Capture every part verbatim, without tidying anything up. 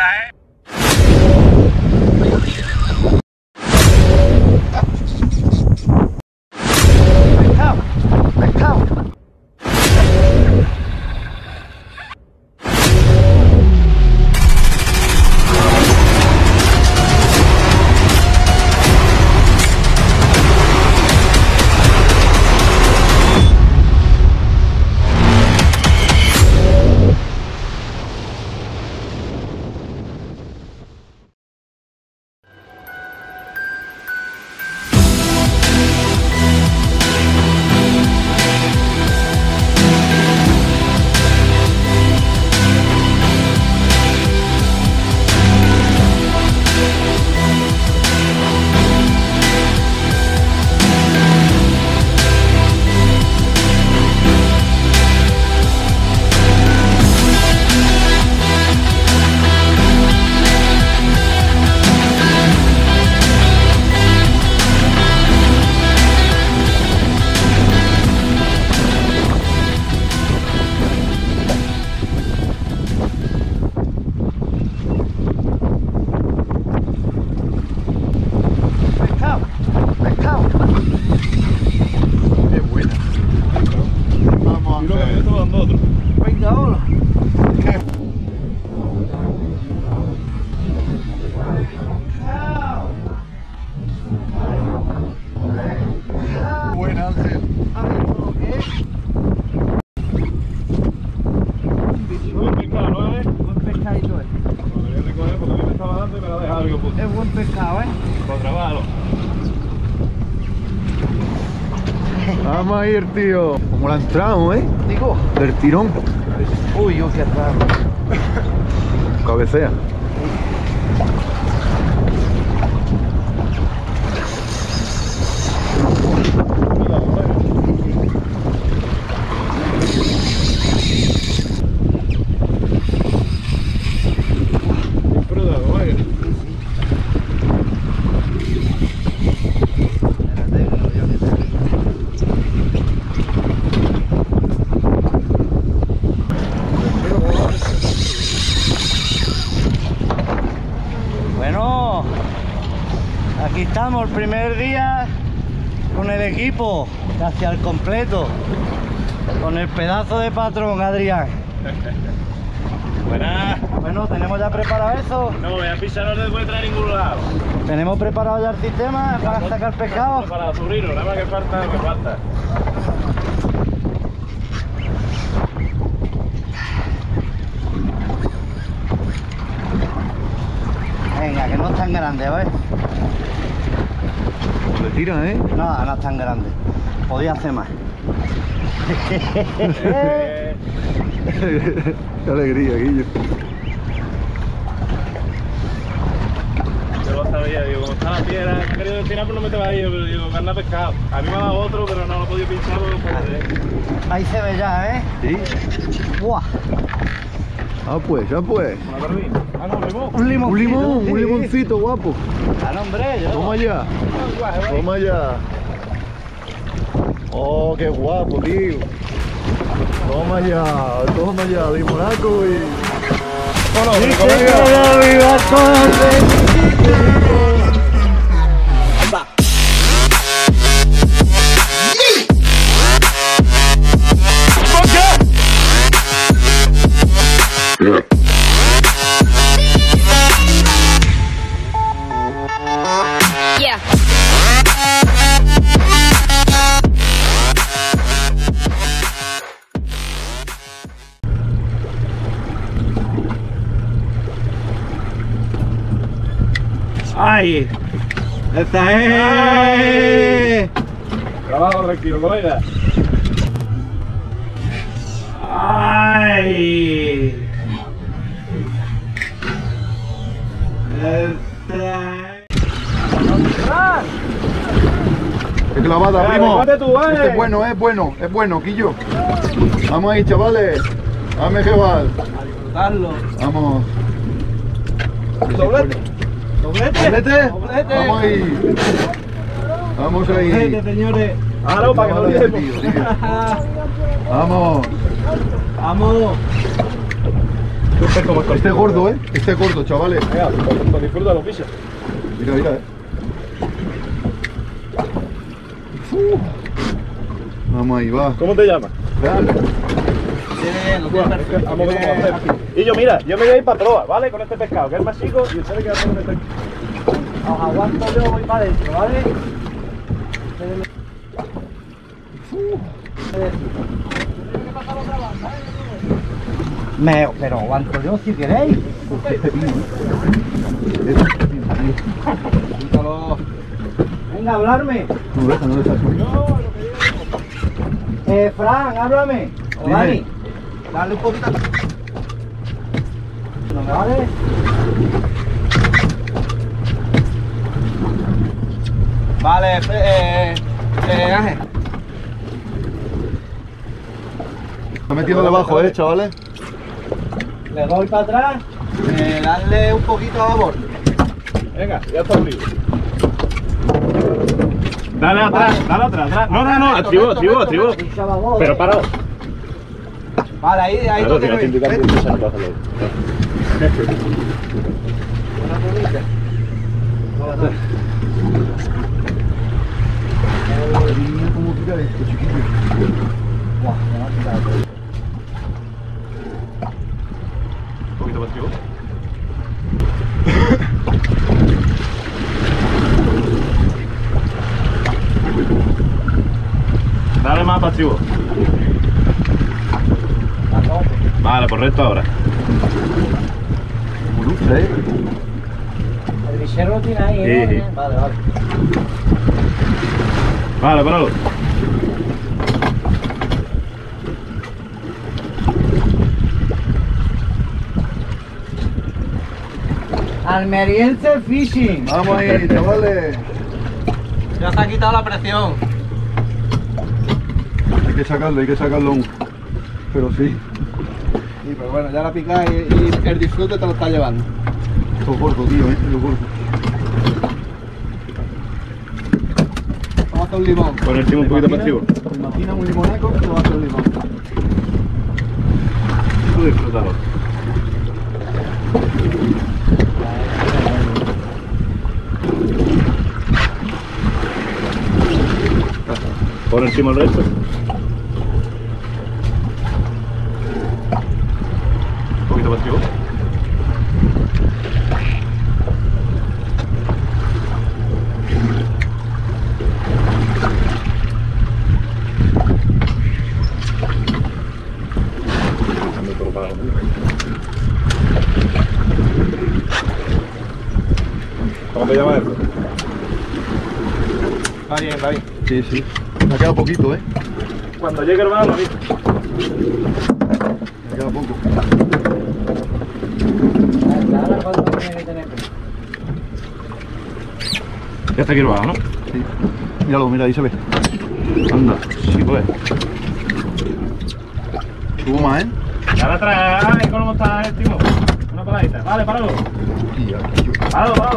¿eh? Pescado, pescado. Es buen pescado, ¿eh? Con trabajo. Vamos a ir, tío. Como la entramos, ¿eh? Digo. Del tirón. Uy, yo qué atrás. Cabecea. Bueno, aquí estamos el primer día con el equipo casi al completo, con el pedazo de patrón Adrián. Buenas. Bueno, tenemos ya preparado eso. No, voy a pisar, no te puede traer a ningún lado. Tenemos preparado ya el sistema para sacar pescado. Para subirlo, nada más que falta, lo que falta. Venga, que no es tan grande, ¿ves? Le tira, ¿eh? No, no es tan grande. Podía hacer más. Eh, Qué alegría, Guillo. yo lo sabía, digo, como está la piedra, me he querido destinar, pero no me te va a ir, pero digo, carne a pescado. A mí me ha dado otro, pero no lo he podido pinchar porque pues, Ahí se ve ya, ¿eh? Sí. ¡Buah! Ah, pues, ya pues. una barbina. Ah, no, limón. Un limón. Un limón, un limoncito, guapo. Ah, no, hombre, yo. Toma allá. Toma allá. Oh, qué guapo, tío. Toma allá, toma allá, limonaco y... Bueno, Sí, pero que come bien. yo viva con Yeah. ¡Ay! ¡Esta es! Trabajo tranquilo, colega. ¡Ay! ¡Esta ¡Qué clavada, Dale, primo! cómete tú, vale. Este es bueno, es bueno, es bueno, Quillo. Vamos ahí, chavales. Dame que va. Carlos. Vamos. Doblete. ¿Doblete? ¿Doblete? Doblete. Vamos ahí. Vamos ahí. Doblete, señores. Ah, no, para que no Vale, olvidemos. tío, tío. Vamos. Vamos. un pez como Este es gordo, ¿eh? Este es gordo, chavales. Venga, pues, pues disfruta los bichos. Mira, mira, eh. Uh. Vamos ahí, va. ¿Cómo te llamas? Vean. Vamos a ver cómo hacer. Y yo, mira, yo me voy a ir para Troa, ¿vale? Con este pescado, que es más chico, y ustedes quedan con este. Os aguanto yo, voy para adentro, ¿vale? Me, pero aguanto yo si queréis. Venga, hablarme. No deja, no deja. Eh, Fran, háblame. O Dime. Dani. Dale un poquito. ¿No me vale? Vale, eh, eh, Ángel. Está metiendo debajo, eh, chavales. Le doy para atrás. Eh, darle un poquito a babor. Venga, ya está libre. Dale atrás, dale atrás, atrás. No, no, no, activo, activo, activo. Pero parado. Vale, ahí, ahí Claro, lo si no tengo. te indican ¿Ves? que empiezan a hacerlo. Una bonita. Mira cómo tira esto, chiquillo. Un poquito más activo. Dale más pasivo. Vale, por recto ahora. Como lucha, eh. El bichero lo tiene ahí, ¿eh? Sí, sí. Vale, vale. Vale, páralo. Almeriense Fishing. Vamos ahí, chavales. Ya se ha quitado la presión. Hay que sacarlo, hay que sacarlo aún. Pero sí. Sí, pero bueno, ya la picas y, y el disfrute te lo está llevando. Esto es gordo, tío, eh. Esto es gordo. Vamos a hacer un limón. Pon encima un poquito pasivo. ¿Te imaginas un limonaco? Te va a hacer un limón. Tú disfrútalo. Pon encima el resto. Un poquito pasivo. ¿Cómo te llamas esto? Está bien, está bien. Sí, sí. Me ha quedado poquito, eh. Cuando llegue el verano, ¿viste? Me queda poco. Ahora, ¿cuánto tiene que tener? Ya está aquí el verano, ¿no? Sí. Míralo, mira, ahí se ve. Anda, sí pues. Subo más, eh. Dale atrás, ay, ¿cómo está el timo? Una paradita. Vale, páralo. Y aquí yo. Páralo, páralo.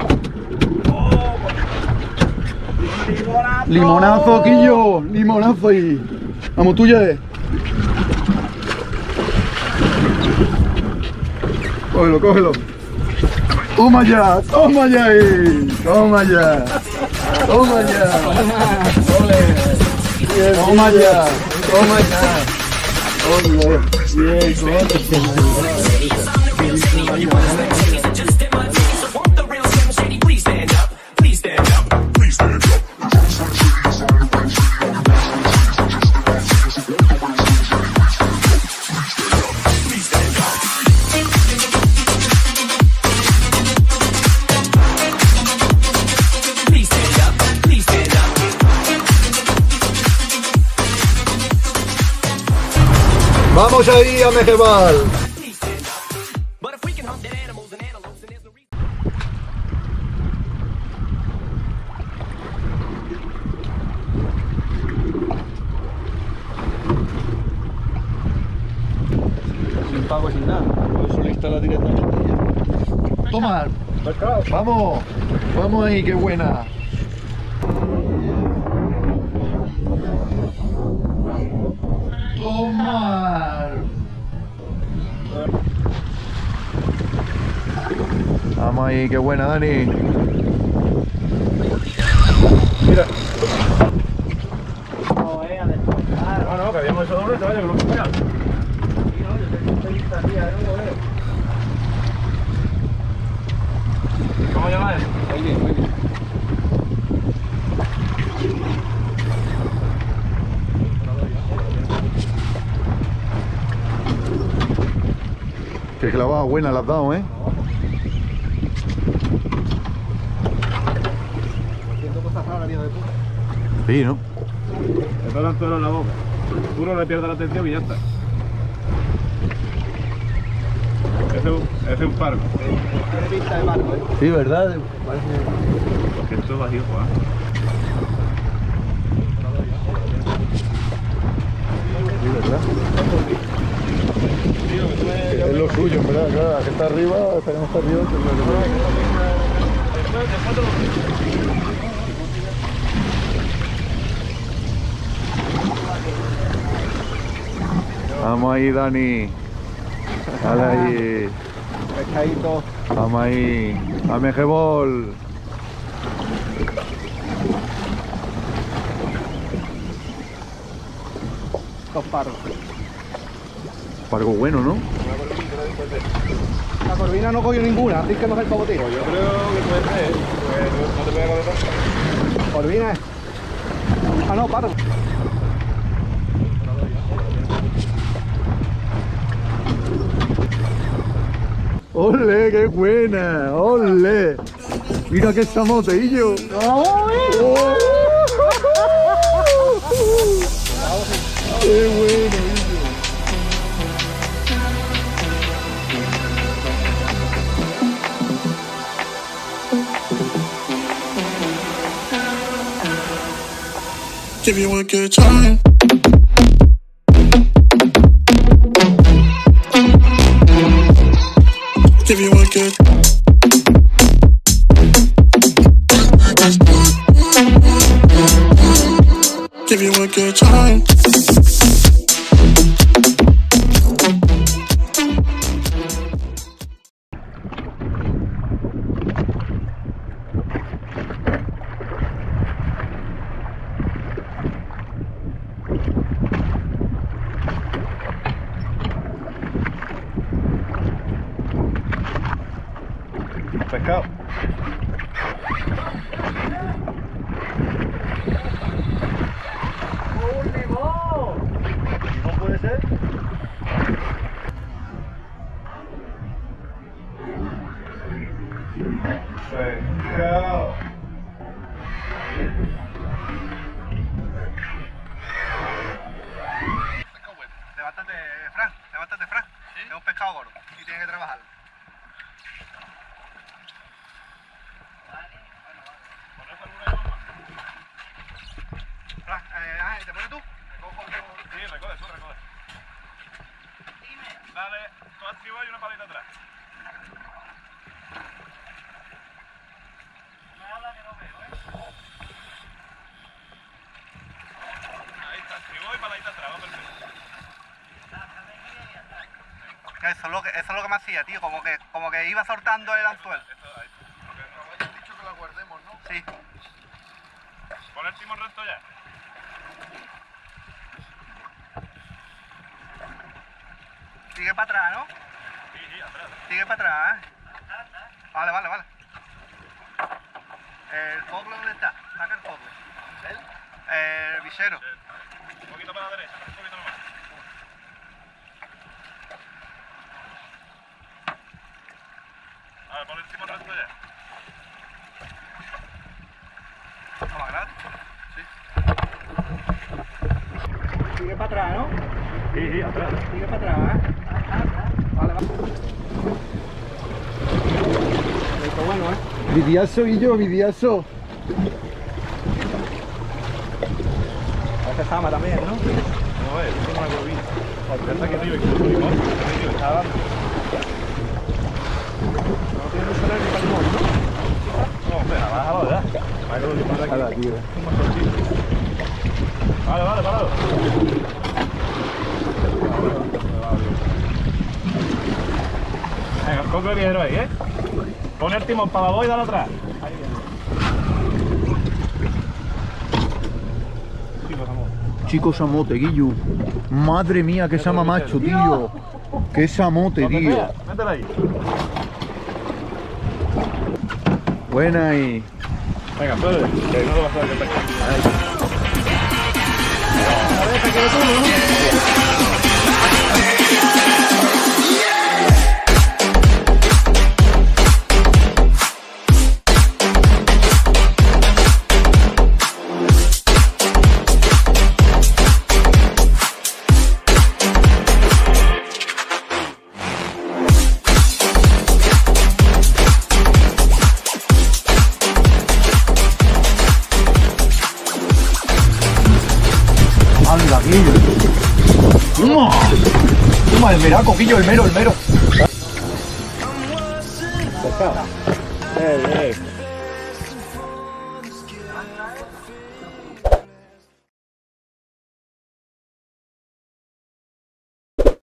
Limonazo, Quillo. Limonazo ahí. Vamos, tuya es. Cógelo, cógelo. Toma ya, toma ya ahí. Toma ya. Toma ya. Toma ya. Toma ya. Ole. Bien, vamos ahí a Mejebal. Sin pago, sin nada. Eso lo instala directamente ya. Toma. Vamos. Vamos ahí, qué buena. Tomar. Vamos ahí, qué buena, Dani. Mira. No, eh, a descontar. No, no, que habíamos hecho doble, te vaya, que lo que sea. Sí, no, yo tengo treinta días, yo lo veo. ¿Cómo llamas? Muy bien, muy bien. Qué clavada buena la has dado, ¿eh? Haciendo cosas raras, hijo de puta. Sí, ¿no? Le pega el suelo en la boca. Tú no le pierdas la atención y ya está. Ese es un, ese es un pargo. Tiene pinta de barco, ¿eh? Sí, ¿verdad? Porque esto es bajío, Juan. Sí, ¿verdad? Es lo suyo, en verdad, claro, que está arriba, tenemos que estar arriba. Vamos ahí, Dani. Dale ahí. Pescadito. Vamos ahí. A Mejebol. Dos paros. Pargo bueno, ¿no? La corvina no cogió ninguna, así que no es el pavoteo. Yo creo que puede ser, pues no te voy a coger. Corvina es. Ah, no, paro. ¡Ole, qué buena! ¡Ole! Mira qué samoteillo. ¡Oh! ¡Qué bueno! Give you a good time. Give you a good. Give you a good time. Pescado. ¡Un limón! ¿Limón puede ser? Pescado. Levántate, Fran. Levántate, Fran. Es un pescado gordo y tienes que trabajarlo. Fran, eh, Ángel, ¿te pones tú? Sí, recoge, tú recoge. Dale, tú activo y una palita atrás. Nada que no veo, ¿eh? Ahí está, activo y palita atrás, va perfecto. Eso es lo que, eso es lo que me hacía, tío. Como que, como que iba soltando el anzuelo. Esto, ahí. Habéis dicho que la guardemos, ¿no? Sí. Pon el timón recto ya. Sigue para atrás, ¿no? Sí, sí, atrás. Sigue para atrás, ¿eh? Vale, vale, vale. ¿El fogle dónde está? Saca el fogle. ¿El? El visero. Un poquito para la derecha, un poquito nomás. A ver, pon el timón recto ya. Vamos, gracias. Sí. Sigue para atrás, ¿no? Sí, sí, atrás. Sigue para atrás, ¿eh? Vale, vale. Esto bueno, ¿eh? Vidiazo, Guillo, vidiazo. Este sama también, ¿no? Vamos a ver, esto es una corvina. Está aquí arriba, que es un limón. Aquí está dando. No tiene mucho nervio para el limón, ¿no? No, espera, bájalo ya. Bájalo el limón de aquí. Ala, tío. Vale, vale, parado. Venga, coge el viajero ahí, ¿eh? Pone el timón para abajo y dale atrás. Ahí. Chicos, amor. Chico samote, Guillo. Madre mía, qué sama macho, tío. Qué samote, tío. Métela ahí. Buena y... Venga, puede, que no lo vas a dar que te Anda, Guillo. Toma. Toma el meraco, Guillo, el mero, el mero. pescado. Eh, eh.